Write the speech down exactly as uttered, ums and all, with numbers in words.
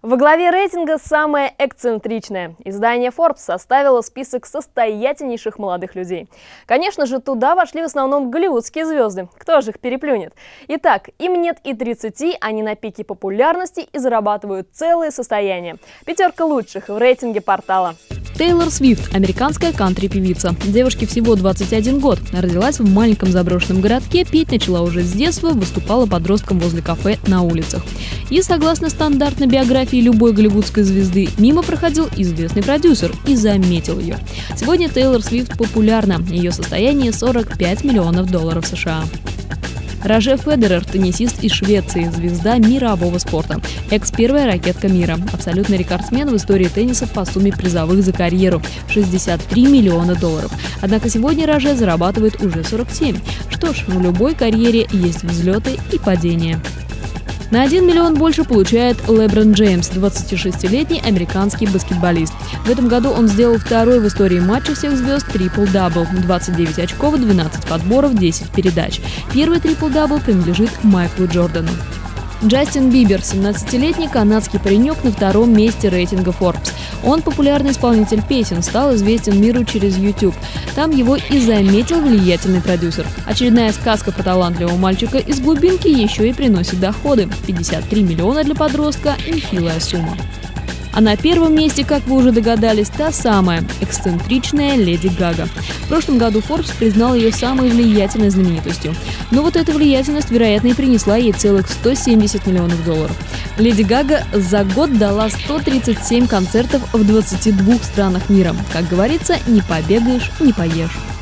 Во главе рейтинга самое эксцентричное. Издание Forbes составило список состоятельнейших молодых людей. Конечно же, туда вошли в основном голливудские звезды. Кто же их переплюнет? Итак, им нет и тридцати, они на пике популярности и зарабатывают целые состояния. Пятерка лучших в рейтинге портала. Тейлор Свифт – американская кантри-певица. Девушке всего двадцать один год. Родилась в маленьком заброшенном городке, петь начала уже с детства, выступала подростком возле кафе на улицах. И, согласно стандартной биографии любой голливудской звезды, мимо проходил известный продюсер и заметил ее. Сегодня Тейлор Свифт популярна. Ее состояние – сорок пять миллионов долларов США. Рожер Федерер – теннисист из Швеции, звезда мирового спорта. Экс-первая ракетка мира. Абсолютный рекордсмен в истории тенниса по сумме призовых за карьеру – шестьдесят три миллиона долларов. Однако сегодня Рожер зарабатывает уже сорок семь. Что ж, в любой карьере есть взлеты и падения. На один миллион больше получает Леброн Джеймс, двадцатишестилетний американский баскетболист. В этом году он сделал второй в истории матча всех звезд трипл-дабл – двадцать девять очков, двенадцать подборов, десять передач. Первый трипл-дабл принадлежит Майклу Джордану. Джастин Бибер – семнадцатилетний канадский паренек на втором месте рейтинга Forbes. Он популярный исполнитель песен, стал известен миру через YouTube. Там его и заметил влиятельный продюсер. Очередная сказка про талантливого мальчика из глубинки еще и приносит доходы. пятьдесят три миллиона для подростка – нехилая сумма. А на первом месте, как вы уже догадались, та самая эксцентричная Леди Гага. В прошлом году Forbes признал ее самой влиятельной знаменитостью. Но вот эта влиятельность, вероятно, и принесла ей целых сто семьдесят миллионов долларов. Леди Гага за год дала сто тридцать семь концертов в двадцати двух странах мира. Как говорится, не побегаешь, не поешь.